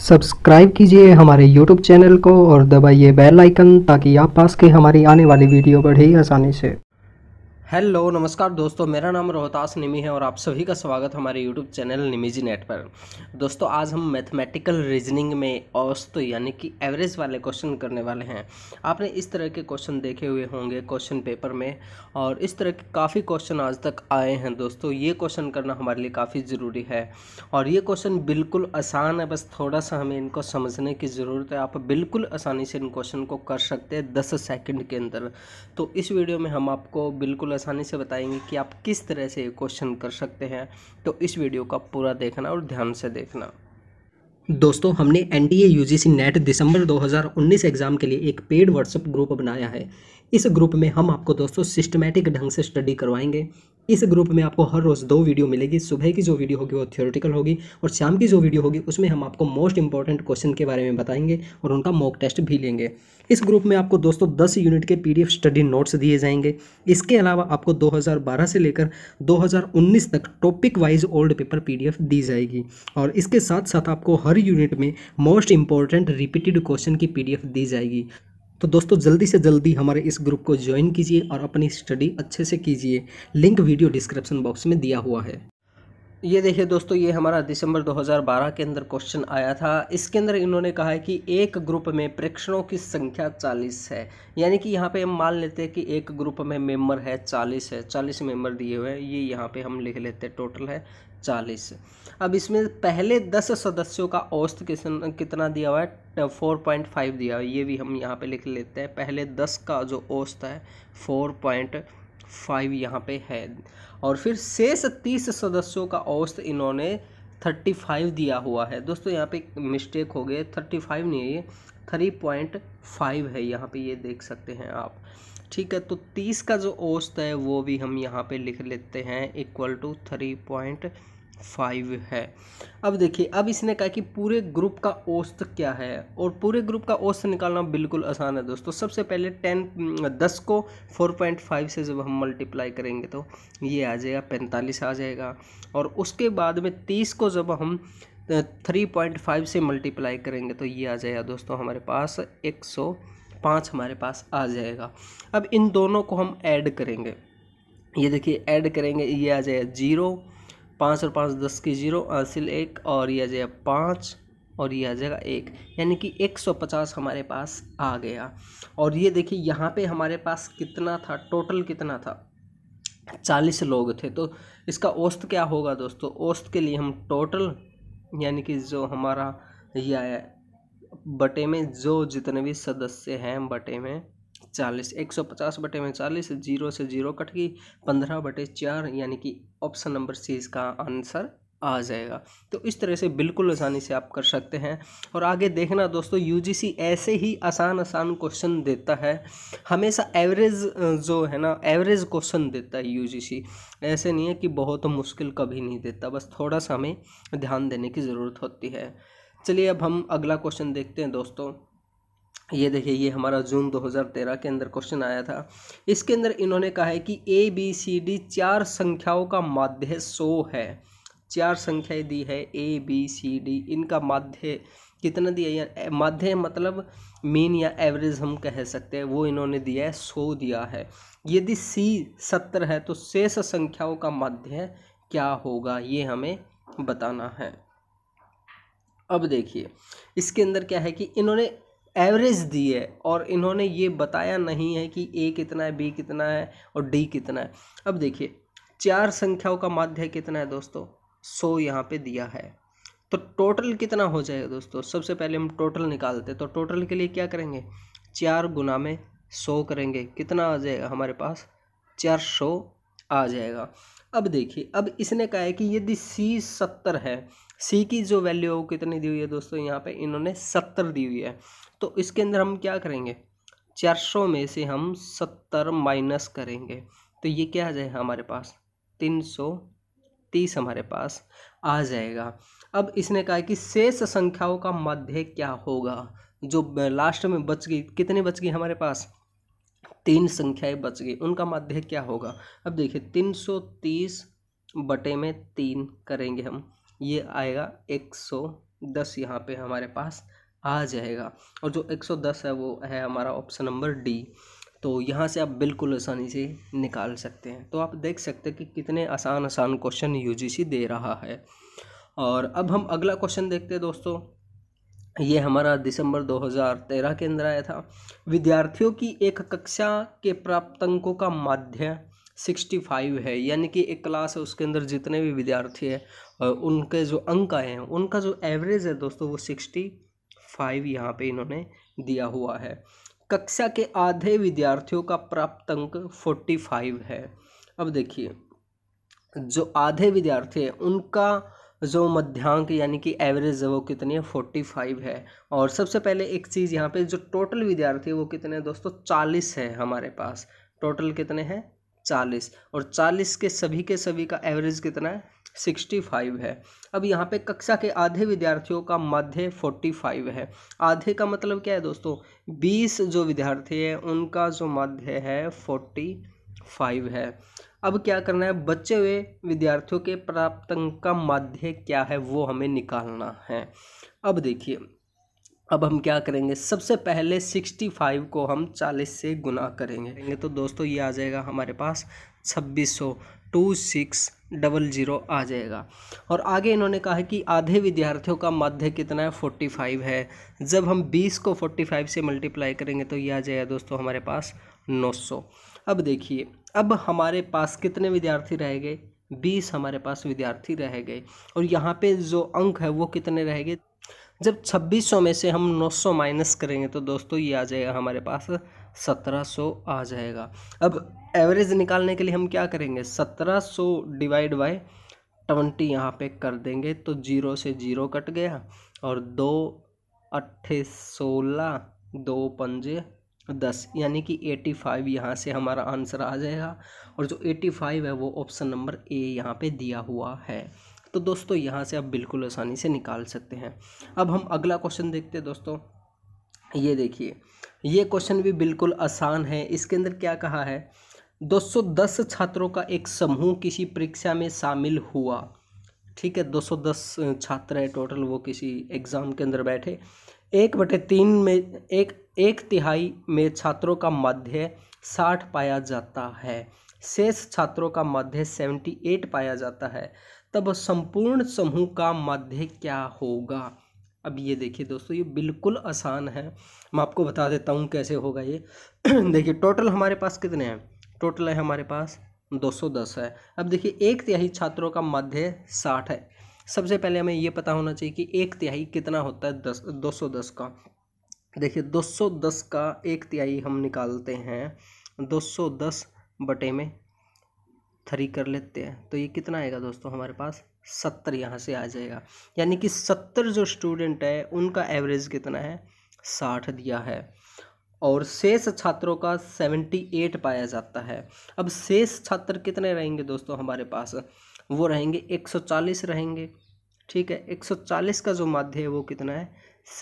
Subscribe कीजिए हमारे YouTube channel को और दबाइए बेल आइकन ताकि आप पास के हमारी आने वाली वीडियो बढ़े आसानी से। हेलो नमस्कार दोस्तों, मेरा नाम रोहतास निमी है और आप सभी का स्वागत हमारे यूट्यूब चैनल निमीजी नेट पर। दोस्तों आज हम मैथमेटिकल रीजनिंग में औसत यानी कि एवरेज वाले क्वेश्चन करने वाले हैं। आपने इस तरह के क्वेश्चन देखे हुए होंगे क्वेश्चन पेपर में, और इस तरह के काफ़ी क्वेश्चन आज तक आए हैं। दोस्तों ये क्वेश्चन करना हमारे लिए काफ़ी ज़रूरी है और ये क्वेश्चन बिल्कुल आसान है, बस थोड़ा सा हमें इनको समझने की ज़रूरत है। आप बिल्कुल आसानी से इन क्वेश्चन को कर सकते हैं 10 सेकंड के अंदर। तो इस वीडियो में हम आपको बिल्कुल आसानी से बताएंगे कि आप किस तरह से ये क्वेश्चन कर सकते हैं। तो इस वीडियो का पूरा देखना और ध्यान से देखना। दोस्तों हमने एनडीए यूजीसी नेट दिसंबर 2019 एग्ज़ाम के लिए एक पेड व्हाट्सएप ग्रुप बनाया है। इस ग्रुप में हम आपको दोस्तों सिस्टमैटिक ढंग से स्टडी करवाएंगे। इस ग्रुप में आपको हर रोज़ 2 वीडियो मिलेगी। सुबह की जो वीडियो होगी वो थ्योरेटिकल होगी और शाम की जो वीडियो होगी उसमें हम आपको मोस्ट इंपॉर्टेंट क्वेश्चन के बारे में बताएंगे और उनका मॉक टेस्ट भी लेंगे। इस ग्रुप में आपको दोस्तों 10 यूनिट के PDF स्टडी नोट्स दिए जाएंगे। इसके अलावा आपको 2012 से लेकर 2019 तक topic wise old paper PDF दी जाएगी और इसके साथ साथ आपको हर यूनिट में मोस्ट इंपॉर्टेंट रिपीटेड क्वेश्चन की PDF दी जाएगी। तो दोस्तों जल्दी से जल्दी हमारे इस ग्रुप को ज्वाइन कीजिए और अपनी स्टडी अच्छे से कीजिए। लिंक वीडियो डिस्क्रिप्शन बॉक्स में दिया हुआ है। ये देखिए दोस्तों, ये हमारा दिसंबर 2012 के अंदर क्वेश्चन आया था। इसके अंदर इन्होंने कहा है कि एक ग्रुप में प्रेक्षणों की संख्या 40 है। यानी कि यहाँ पे हम मान लेते हैं कि एक ग्रुप में मेंबर है 40 है, 40 मेंबर दिए हुए हैं। ये यहाँ पे हम लिख लेते हैं टोटल है 40। अब इसमें पहले 10 सदस्यों का औसत कितना दिया हुआ है, 4.5 दिया हुआ है। ये भी हम यहाँ पे लिख लेते हैं। पहले 10 का जो औसत है 4.5 यहाँ पे है और फिर शेष 30 सदस्यों का औसत इन्होंने 35 दिया हुआ है। दोस्तों यहाँ पे मिस्टेक हो गई, 35 नहीं है, ये 3.5 है। यहाँ पे ये देख सकते हैं आप, ठीक है। तो 30 का जो औसत है वो भी हम यहाँ पे लिख लेते हैं इक्वल टू 3.5 है। अब देखिए, अब इसने कहा कि पूरे ग्रुप का औसत क्या है, और पूरे ग्रुप का औसत निकालना बिल्कुल आसान है दोस्तों। सबसे पहले 10 को 4.5 से जब हम मल्टीप्लाई करेंगे तो ये आ जाएगा 45 आ जाएगा, और उसके बाद में 30 को जब हम 3.5 से मल्टीप्लाई करेंगे तो ये आ जाएगा दोस्तों हमारे पास 105 हमारे पास आ जाएगा। अब इन दोनों को हम ऐड करेंगे, ये देखिए ऐड करेंगे, ये आ जाएगा 0, 5 और 5 10 की 0 हासिल 1, और ये आ जाएगा 5 और ये आ जाएगा 1, यानी कि 150 हमारे पास आ गया। और ये देखिए यहाँ पे हमारे पास कितना था, टोटल कितना था, 40 लोग थे। तो इसका औसत क्या होगा दोस्तों, औसत के लिए हम टोटल यानी कि जो हमारा ये आया बटे में जो जितने भी सदस्य हैं बटे में 40, 150 बटे में 40, 0 से 0 कट गई, 15/4, यानी कि ऑप्शन नंबर सी इसका आंसर आ जाएगा। तो इस तरह से बिल्कुल आसानी से आप कर सकते हैं। और आगे देखना दोस्तों, यूजीसी ऐसे ही आसान क्वेश्चन देता है हमेशा। एवरेज जो है ना, एवरेज क्वेश्चन देता है यूजीसी। ऐसे नहीं है कि बहुत मुश्किल कभी नहीं देता, बस थोड़ा सा हमें ध्यान देने की ज़रूरत होती है। चलिए अब हम अगला क्वेश्चन देखते हैं दोस्तों। ये देखिए, ये हमारा जून 2013 के अंदर क्वेश्चन आया था। इसके अंदर इन्होंने कहा है कि ABCD 4 संख्याओं का माध्य 100 है। 4 संख्याएं दी है ABCD, इनका माध्य कितना दिया है, माध्य मतलब मीन या एवरेज हम कह सकते हैं, वो इन्होंने दिया है 100 दिया है। यदि C 70 है तो शेष संख्याओं का माध्य क्या होगा, ये हमें बताना है। अब देखिए इसके अंदर क्या है कि इन्होंने एवरेज दी है और इन्होंने ये बताया नहीं है कि A कितना है, B कितना है और D कितना है। अब देखिए 4 संख्याओं का माध्य कितना है दोस्तों, 100 यहाँ पे दिया है। तो टोटल कितना हो जाएगा दोस्तों, सबसे पहले हम टोटल निकालते हैं। तो टोटल के लिए क्या करेंगे, 4 गुना में 100 करेंगे, कितना आ जाएगा हमारे पास, 400 आ जाएगा। अब देखिए, अब इसने कहा है कि यदि C 70 है, C की जो वैल्यू है वो कितनी दी हुई है दोस्तों, यहाँ पे इन्होंने 70 दी हुई है। तो इसके अंदर हम क्या करेंगे, 400 में से हम 70 माइनस करेंगे तो ये क्या आ जाएगा हमारे पास, 330 हमारे पास आ जाएगा। अब इसने कहा कि शेष संख्याओं का माध्य क्या होगा, जो लास्ट में बच गई, कितनी बच गई हमारे पास, 3 संख्याएं बच गई, उनका माध्य क्या होगा। अब देखिए 330 बटे में 3 करेंगे हम, ये आएगा 100 10 यहाँ पे हमारे पास आ जाएगा। और जो 110 है वो है हमारा ऑप्शन नंबर डी। तो यहाँ से आप बिल्कुल आसानी से निकाल सकते हैं। तो आप देख सकते हैं कि कितने आसान आसान क्वेश्चन यूजीसी दे रहा है। और अब हम अगला क्वेश्चन देखते हैं दोस्तों। ये हमारा दिसंबर 2013 के अंदर आया था। विद्यार्थियों की एक कक्षा के प्राप्त अंकों का माध्य 65 है, यानी कि एक क्लास है उसके अंदर जितने भी विद्यार्थी हैं उनके जो अंक आए हैं उनका जो एवरेज है दोस्तों वो 65 यहाँ पे इन्होंने दिया हुआ है। कक्षा के आधे विद्यार्थियों का प्राप्त अंक 45 है। अब देखिए जो आधे विद्यार्थी हैं उनका जो मध्यांक यानी कि एवरेज है वो कितनी है 45 है। और सबसे पहले एक चीज़ यहाँ पे जो टोटल विद्यार्थी है वो कितने हैं दोस्तों 40 है हमारे पास। टोटल कितने हैं 40 और 40 के सभी का एवरेज कितना है 65 है। अब यहाँ पे कक्षा के आधे विद्यार्थियों का माध्य 45 है। आधे का मतलब क्या है दोस्तों 20 जो विद्यार्थी है उनका जो माध्य है 45 है। अब क्या करना है बचे हुए विद्यार्थियों के प्राप्त अंक का माध्य क्या है वो हमें निकालना है। अब देखिए अब हम क्या करेंगे सबसे पहले 65 को हम 40 से गुना करेंगे तो दोस्तों ये आ जाएगा हमारे पास 2600 2600 आ जाएगा। और आगे इन्होंने कहा है कि आधे विद्यार्थियों का माध्य कितना है 45 है। जब हम 20 को 45 से मल्टीप्लाई करेंगे तो ये आ जाएगा दोस्तों हमारे पास 900। अब देखिए अब हमारे पास कितने विद्यार्थी रह गए 20 हमारे पास विद्यार्थी रह गए। और यहाँ पे जो अंक है वो कितने रह गए। जब 2600 में से हम 900 माइनस करेंगे तो दोस्तों ये आ जाएगा हमारे पास 1700 आ जाएगा। अब एवरेज निकालने के लिए हम क्या करेंगे 1700 डिवाइड बाय 20 यहाँ पे कर देंगे तो 0 से 0 कट गया और 2 8 16 2 5 10 यानी कि 85 यहाँ से हमारा आंसर आ जाएगा। और जो 85 है वो ऑप्शन नंबर ए यहाँ पे दिया हुआ है। तो दोस्तों यहाँ से आप बिल्कुल आसानी से निकाल सकते हैं। अब हम अगला क्वेश्चन देखते हैं दोस्तों। ये देखिए ये क्वेश्चन भी बिल्कुल आसान है। इसके अंदर क्या कहा है 210 छात्रों का एक समूह किसी परीक्षा में शामिल हुआ। ठीक है 210 छात्र है टोटल वो किसी एग्ज़ाम के अंदर बैठे। 1/3 में एक तिहाई में छात्रों का माध्य 60 पाया जाता है। शेष छात्रों का माध्य 78 पाया जाता है। तब संपूर्ण समूह का माध्य क्या होगा। अब ये देखिए दोस्तों ये बिल्कुल आसान है। मैं आपको बता देता हूँ कैसे होगा ये। देखिए टोटल हमारे पास कितने हैं टोटल है हमारे पास 210 है। अब देखिए एक तिहाई छात्रों का माध्य 60 है। सबसे पहले हमें ये पता होना चाहिए कि एक तिहाई कितना होता है 210 का। देखिए 210 का एक तिहाई हम निकालते हैं 210 बटे में 3 कर लेते हैं तो ये कितना आएगा दोस्तों हमारे पास 70 यहाँ से आ जाएगा। यानी कि 70 जो स्टूडेंट है उनका एवरेज कितना है 60 दिया है। और शेष छात्रों का 78 पाया जाता है। अब शेष छात्र कितने रहेंगे दोस्तों हमारे पास वो रहेंगे 140 रहेंगे। ठीक है 140 का जो माध्य है वो कितना है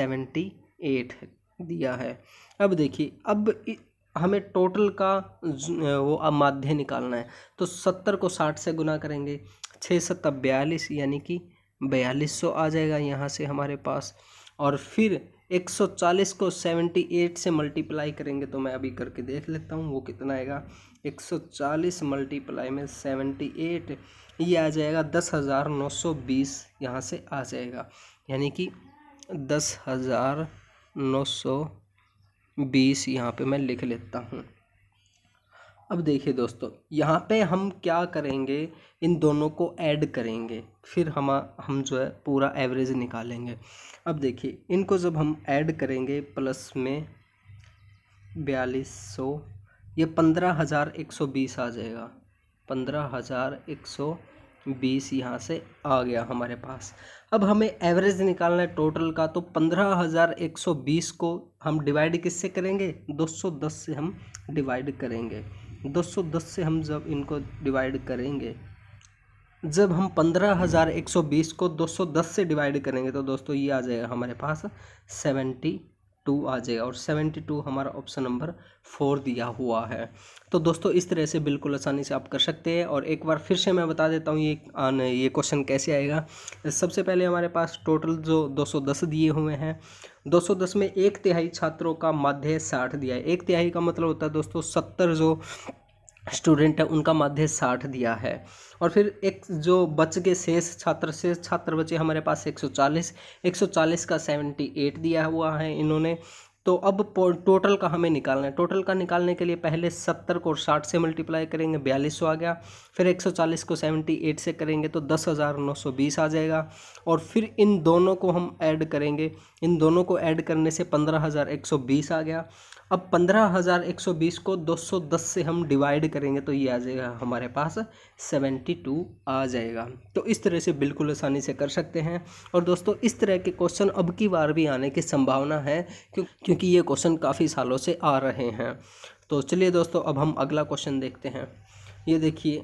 78 दिया है। अब देखिए अब हमें टोटल का वो माध्य निकालना है तो 70 को 60 से गुना करेंगे 6 7 42 यानी कि 4200 आ जाएगा यहाँ से हमारे पास। और फिर 140 को 78 से मल्टीप्लाई करेंगे तो मैं अभी करके देख लेता हूँ वो कितना आएगा। 140 मल्टीप्लाई में 78 ये आ जाएगा 10,920 यहाँ से आ जाएगा। यानी कि 10,920 यहाँ पे मैं लिख लेता हूँ। अब देखिए दोस्तों यहाँ पे हम क्या करेंगे इन दोनों को ऐड करेंगे फिर हम जो है पूरा एवरेज निकालेंगे। अब देखिए इनको जब हम ऐड करेंगे प्लस में 4200 ये 15,120 आ जाएगा। 15,120 यहाँ से आ गया हमारे पास। अब हमें एवरेज निकालना है टोटल का तो 15,120 को हम डिवाइड किससे करेंगे 210 से हम डिवाइड करेंगे। 210 से हम जब इनको डिवाइड करेंगे जब हम 15,120 को 210 से डिवाइड करेंगे तो दोस्तों ये आ जाएगा हमारे पास 72 2 आ जाएगा और 72 हमारा ऑप्शन नंबर 4 दिया हुआ है। तो दोस्तों इस तरह से बिल्कुल आसानी से आप कर सकते हैं। और एक बार फिर से मैं बता देता हूँ ये क्वेश्चन कैसे आएगा। सबसे पहले हमारे पास टोटल जो 210 दिए हुए हैं, 210 में 1/3 छात्रों का माध्य 60 दिया है। 1/3 का मतलब होता है दोस्तों 70 जो स्टूडेंट है उनका माध्य 60 दिया है। और फिर एक जो बच के शेष छात्र बचे हमारे पास 140 का 78 दिया हुआ है इन्होंने। तो अब टोटल का हमें निकालना है। टोटल का निकालने के लिए पहले 70 को 60 से मल्टीप्लाई करेंगे, 4200 आ गया। फिर 140 को 78 से करेंगे तो 10,920 आ जाएगा। और फिर इन दोनों को हम ऐड करेंगे, इन दोनों को ऐड करने से 15,120 आ गया। अब 15,120 को 210 से हम डिवाइड करेंगे तो ये आ जाएगा हमारे पास 72 आ जाएगा। तो इस तरह से बिल्कुल आसानी से कर सकते हैं। और दोस्तों इस तरह के क्वेश्चन अब की बार भी आने की संभावना है क्योंकि ये क्वेश्चन काफ़ी सालों से आ रहे हैं। तो चलिए दोस्तों अब हम अगला क्वेश्चन देखते हैं। ये देखिए,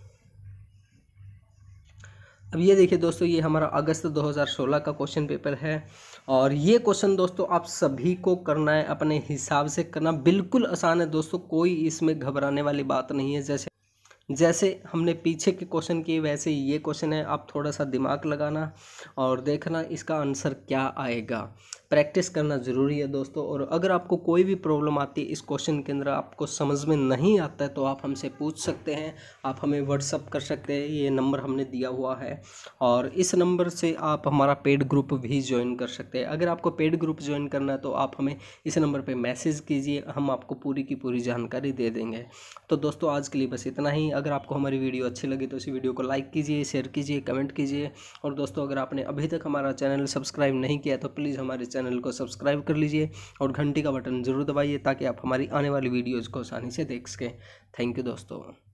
अब ये देखिए दोस्तों, ये हमारा अगस्त 2016 का क्वेश्चन पेपर है। और ये क्वेश्चन दोस्तों आप सभी को करना है, अपने हिसाब से करना, बिल्कुल आसान है दोस्तों, कोई इसमें घबराने वाली बात नहीं है। जैसे हमने पीछे के क्वेश्चन किए वैसे ये क्वेश्चन है। आप थोड़ा सा दिमाग लगाना और देखना इसका आंसर क्या आएगा। प्रैक्टिस करना ज़रूरी है दोस्तों। और अगर आपको कोई भी प्रॉब्लम आती है इस क्वेश्चन के अंदर, आपको समझ में नहीं आता है, तो आप हमसे पूछ सकते हैं, आप हमें व्हाट्सअप कर सकते हैं। ये नंबर हमने दिया हुआ है और इस नंबर से आप हमारा पेड ग्रुप भी ज्वाइन कर सकते हैं। अगर आपको पेड ग्रुप ज्वाइन करना है तो आप हमें इस नंबर पर मैसेज कीजिए, हम आपको पूरी की पूरी जानकारी दे देंगे। तो दोस्तों आज के लिए बस इतना ही। अगर आपको हमारी वीडियो अच्छी लगी तो इस वीडियो को लाइक कीजिए, शेयर कीजिए, कमेंट कीजिए। और दोस्तों अगर आपने अभी तक हमारा चैनल सब्सक्राइब नहीं किया तो प्लीज़ हमारे चैनल को सब्सक्राइब कर लीजिए और घंटी का बटन ज़रूर दबाइए ताकि आप हमारी आने वाली वीडियोज़ को आसानी से देख सकें। थैंक यू दोस्तों।